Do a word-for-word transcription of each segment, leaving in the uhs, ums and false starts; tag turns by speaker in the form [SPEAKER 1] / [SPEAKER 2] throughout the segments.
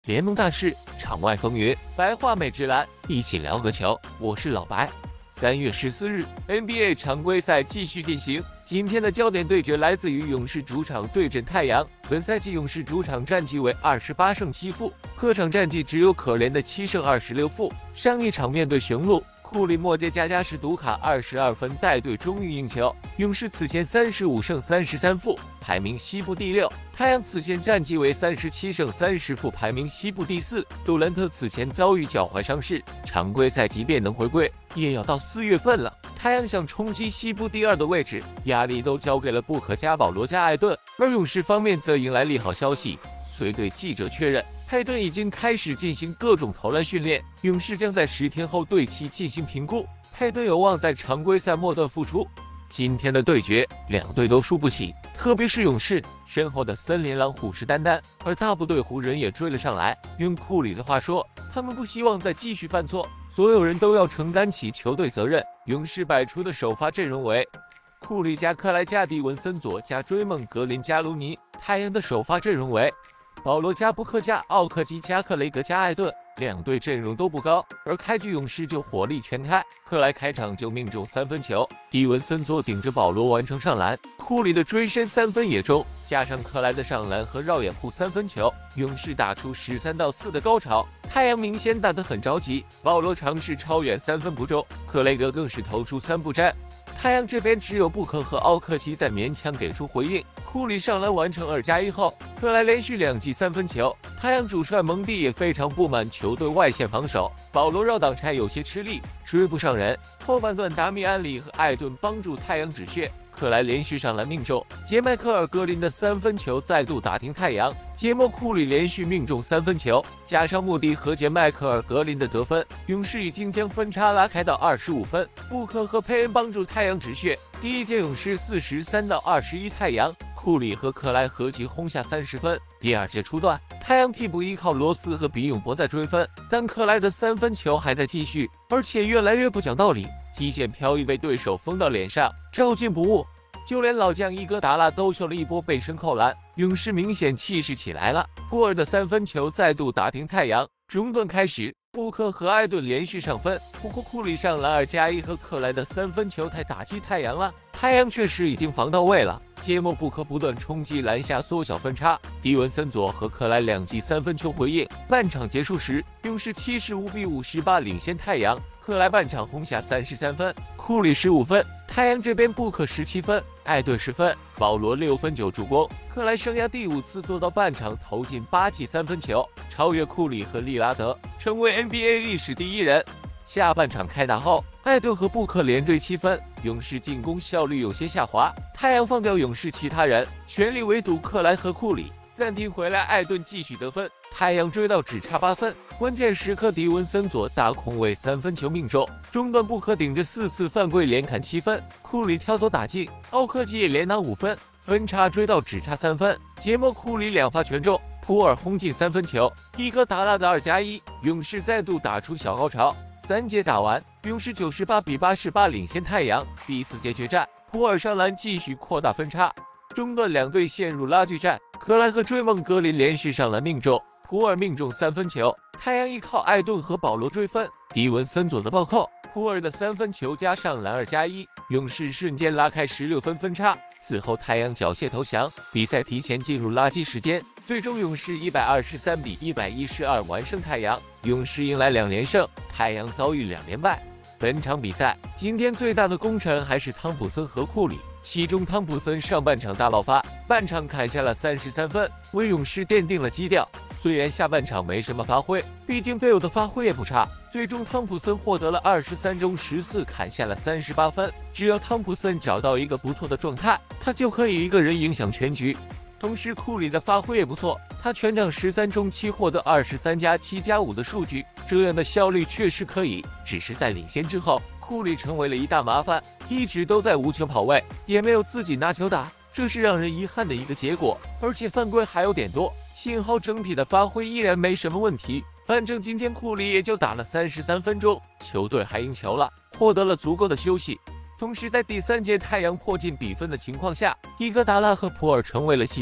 [SPEAKER 1] 联盟大事，场外风云，白话美职篮，一起聊个球。我是老白。三月十四日 ，N B A 常规赛继续进行。今天的焦点对决来自于勇士主场对阵太阳。本赛季勇士主场战绩为二十八胜七负，客场战绩只有可怜的七胜二十六负。上一场面对雄鹿，库里末节加加时独卡二十二分带队终于赢球。勇士此前三十五胜三十三负，排名西部第六。太阳此前战绩为三十七胜三十负，排名西部第四。杜兰特此前遭遇脚踝伤势，常规赛即便能回归，也要到四月份了。太阳想冲击西部第二的位置，压力都交给了布克加保罗加艾顿。而勇士方面则迎来利好消息，随队记者确认，佩顿已经开始进行各种投篮训练，勇士将在十天后对其进行评估。佩顿有望在常规赛末段复出。今天的对决，两队都输不起，特别是勇士身后的森林狼虎视眈眈，而大部队湖人也追了上来。用库里的话说，他们不希望再继续犯错，所有人都要承担起球队责任。勇士摆出的首发阵容为库里加克莱加迪文森佐加追梦格林加卢尼，太阳的首发阵容为保罗加布克加奥克基加克雷格加艾顿。两队阵容都不高，而开局勇士就火力全开，克莱开场就命中三分球，迪文森佐顶着保罗完成上篮，库里的追身三分也中，加上克莱的上篮和绕掩护三分球，勇士打出十三到四的高潮。太阳明显打得很着急，保罗尝试超远三分不中，克雷格更是投出三不沾。太阳这边只有布克和奥克基在勉强给出回应，库里上篮完成二加一后，克莱连续两记三分球。太阳主帅蒙蒂也非常不满球队外线防守，保罗绕挡拆有些吃力，追不上人。后半段达米安里和艾顿帮助太阳止血，克莱连续上篮命中，杰迈克尔格林的三分球再度打停太阳。节末库里连续命中三分球，加上穆迪和杰迈克尔格林的得分，勇士已经将分差拉开到二十五分。布克和佩恩帮助太阳止血，第一节勇士四十三到二十一太阳。库里和克莱合计轰下三十分。第二节初段，太阳替补依靠罗斯和比永博在追分，但克莱的三分球还在继续，而且越来越不讲道理，极限飘逸被对手封到脸上，照进不误。就连老将伊戈达拉都秀了一波背身扣篮，勇士明显气势起来了。普尔的三分球再度打停太阳。中段开始，布克和艾顿连续上分，不过库里上篮二加一和克莱的三分球太打击太阳了，太阳确实已经防到位了。节末布克不断冲击篮下缩小分差，迪文森佐和克莱两记三分球回应。半场结束时，勇士七十五比五十八领先太阳，克莱半场轰下三十三分，库里十五分。太阳这边布克十七分，艾顿十分，保罗六分九助攻。克莱生涯第五次做到半场投进八记三分球，超越库里和利拉德，成为 N B A 历史第一人。下半场开打后，艾顿和布克连追七分，勇士进攻效率有些下滑。太阳放掉勇士其他人，全力围堵克莱和库里。暂停回来，艾顿继续得分，太阳追到只差八分。关键时刻，迪文森佐大空位三分球命中。中段布克顶着四次犯规连砍七分，库里挑头打进，奥克基也连拿五分，分差追到只差三分。节末库里两发全中，普尔轰进三分球，伊戈达拉的二加一，勇士再度打出小高潮。三节打完，勇士九十八比八十八领先太阳。第四节决战，普尔上篮继续扩大分差。中段两队陷入拉锯战，克莱和追梦格林连续上篮命中，普尔命中三分球。太阳依靠艾顿和保罗追分，迪文森佐的暴扣，普尔的三分球加上篮二加一，勇士瞬间拉开十六分分差。此后太阳缴械投降，比赛提前进入垃圾时间，最终勇士一百二十三比一百一十二完胜太阳，勇士迎来两连胜，太阳遭遇两连败。本场比赛，今天最大的功臣还是汤普森和库里，其中汤普森上半场大爆发，半场砍下了三十三分，为勇士奠定了基调。虽然下半场没什么发挥，毕竟贝尔的发挥也不差，最终汤普森获得了二十三中十四，砍下了三十八分。只要汤普森找到一个不错的状态，他就可以一个人影响全局。同时库里的发挥也不错，他全场十三中七获得二十三加七加五的数据，这样的效率确实可以。只是在领先之后，库里成为了一大麻烦，一直都在无球跑位，也没有自己拿球打，这是让人遗憾的一个结果，而且犯规还有点多。幸好整体的发挥依然没什么问题，反正今天库里也就打了三十三分钟，球队还赢球了，获得了足够的休息。同时在第三节太阳迫近比分的情况下，伊戈达拉和普尔成为了骑兵，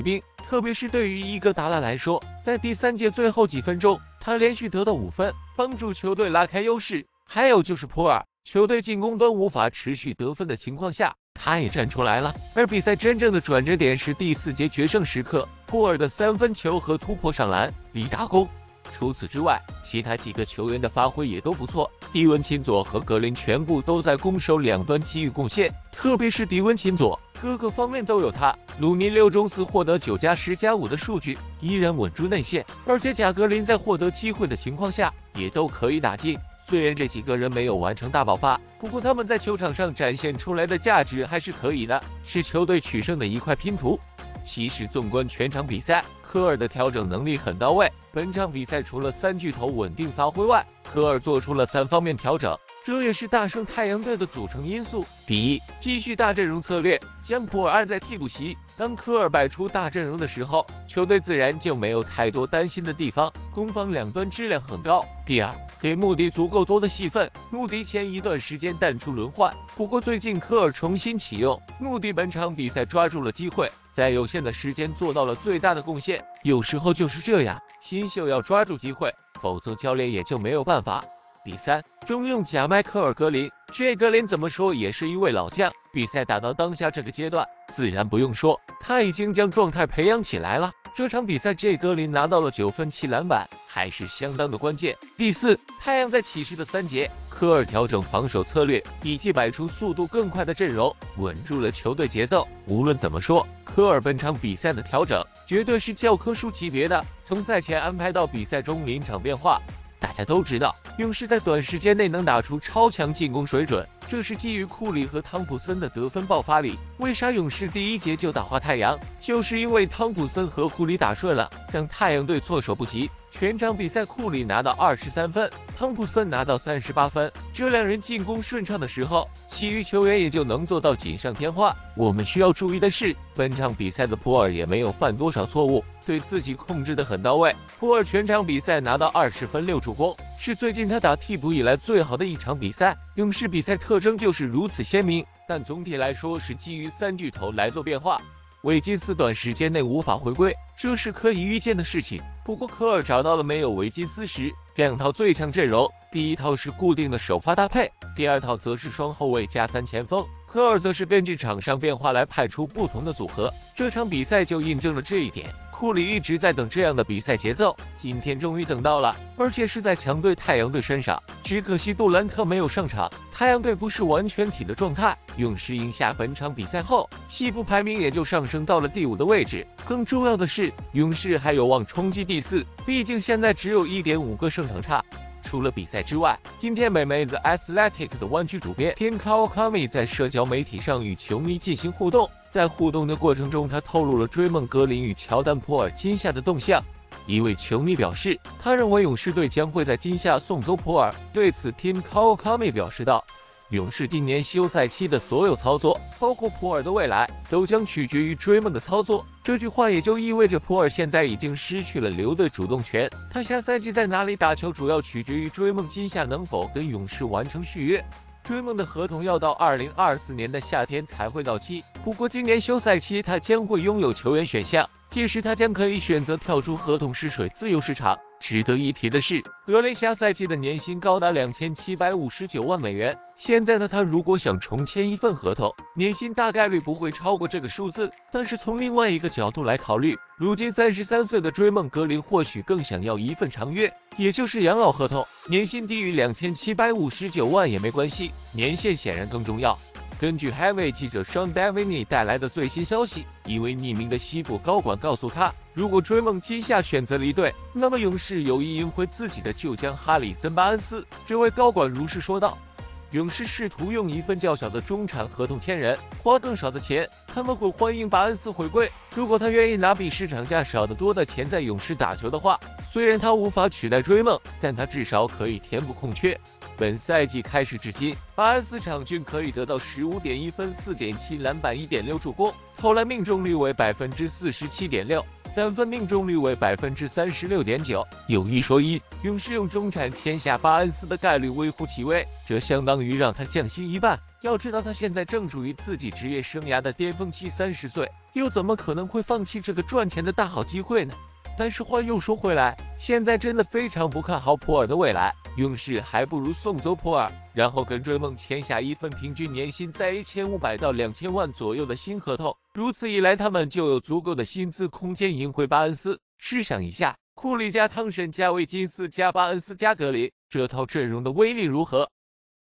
[SPEAKER 1] 特别是对于伊戈达拉来说，在第三节最后几分钟，他连续得到五分，帮助球队拉开优势。还有就是普尔，球队进攻端无法持续得分的情况下，他也站出来了。而比赛真正的转折点是第四节决胜时刻，普尔的三分球和突破上篮，李大攻。除此之外，其他几个球员的发挥也都不错。迪文钦佐和格林全部都在攻守两端给予贡献，特别是迪文钦佐，各个方面都有他。鲁尼六中四获得九加十加五的数据，依然稳住内线，而且贾格林在获得机会的情况下，也都可以打进。虽然这几个人没有完成大爆发，不过他们在球场上展现出来的价值还是可以的，是球队取胜的一块拼图。其实纵观全场比赛，科尔的调整能力很到位。本场比赛除了三巨头稳定发挥外，科尔做出了三方面调整，这也是大胜太阳队的组成因素。第一，继续大阵容策略，将普尔按在替补席。当科尔摆出大阵容的时候，球队自然就没有太多担心的地方，攻防两端质量很高。第二，给穆迪足够多的戏份。穆迪前一段时间淡出轮换，不过最近科尔重新启用，穆迪本场比赛抓住了机会，在有限的时间做到了最大的贡献。有时候就是这样，新秀要抓住机会，否则教练也就没有办法。第三，中用贾迈克尔格林，这格林怎么说也是一位老将，比赛打到当下这个阶段，自然不用说，他已经将状态培养起来了。这场比赛，这格林拿到了九分七篮板，还是相当的关键。第四，太阳在起势的三节，科尔调整防守策略，以及摆出速度更快的阵容，稳住了球队节奏。无论怎么说，科尔本场比赛的调整绝对是教科书级别的，从赛前安排到比赛中临场变化。大家都知道，勇士在短时间内能打出超强进攻水准，这是基于库里和汤普森的得分爆发力。为啥勇士第一节就打垮太阳？就是因为汤普森和库里打顺了，让太阳队措手不及。全场比赛，库里拿到二十三分，汤普森拿到三十八分。这两人进攻顺畅的时候，其余球员也就能做到锦上添花。我们需要注意的是，本场比赛的普尔也没有犯多少错误，对自己控制得很到位。普尔全场比赛拿到二十分六助攻，是最近他打替补以来最好的一场比赛。勇士比赛特征就是如此鲜明，但总体来说是基于三巨头来做变化。维金斯短时间内无法回归，这是可以预见的事情。不过科尔找到了没有维金斯时两套最强阵容，第一套是固定的首发搭配，第二套则是双后卫加三前锋。科尔则是根据场上变化来派出不同的组合。这场比赛就印证了这一点。库里一直在等这样的比赛节奏，今天终于等到了，而且是在强队太阳队身上。只可惜杜兰特没有上场，太阳队不是完全体的状态。勇士赢下本场比赛后，西部排名也就上升到了第五的位置。更重要的是，勇士还有望冲击第四，毕竟现在只有 一点五 个胜场差。除了比赛之外，今天美媒 The Athletic 的湾区主编 Tim Kawakami 在社交媒体上与球迷进行互动。在互动的过程中，他透露了追梦格林与乔丹普尔今夏的动向。一位球迷表示，他认为勇士队将会在今夏送走普尔。对此 ，Tim Kawakami 表示道：“勇士今年休赛期的所有操作，包括普尔的未来，都将取决于追梦的操作。”这句话也就意味着普尔现在已经失去了留队主动权，他下赛季在哪里打球主要取决于追梦今夏能否跟勇士完成续约。追梦的合同要到二零二四年的夏天才会到期，不过今年休赛期他将会拥有球员选项，届时他将可以选择跳出合同试水自由市场。值得一提的是，格雷下赛季的年薪高达两千七百五十九万美元。现在的他如果想重签一份合同，年薪大概率不会超过这个数字。但是从另外一个角度来考虑，如今三十三岁的追梦格林或许更想要一份长约，也就是养老合同。年薪低于两千七百五十九万也没关系，年限显然更重要。根据 Heavy 记者 Sean Davini 带来的最新消息，一位匿名的西部高管告诉他，如果追梦今夏选择离队，那么勇士有意赢回自己的旧将哈里森·巴恩斯。这位高管如是说道。勇士试图用一份较小的中产合同签人，花更少的钱，他们会欢迎巴恩斯回归。如果他愿意拿比市场价少得多的钱在勇士打球的话，虽然他无法取代追梦，但他至少可以填补空缺。本赛季开始至今，巴恩斯场均可以得到 十五点一分、四点七篮板、一点六助攻，投篮命中率为 百分之四十七点六， 三分命中率为 百分之三十六点九。有一说一，勇士用中产签下巴恩斯的概率微乎其微，这相当于让他降薪一半。 要知道他现在正处于自己职业生涯的巅峰期，三十岁，又怎么可能会放弃这个赚钱的大好机会呢？但是话又说回来，现在真的非常不看好普尔的未来，勇士还不如送走普尔，然后跟追梦签下一份平均年薪在一千五百到两千万左右的新合同，如此一来，他们就有足够的薪资空间赢回巴恩斯。试想一下，库里加汤神加维金斯加巴恩斯加格林，这套阵容的威力如何？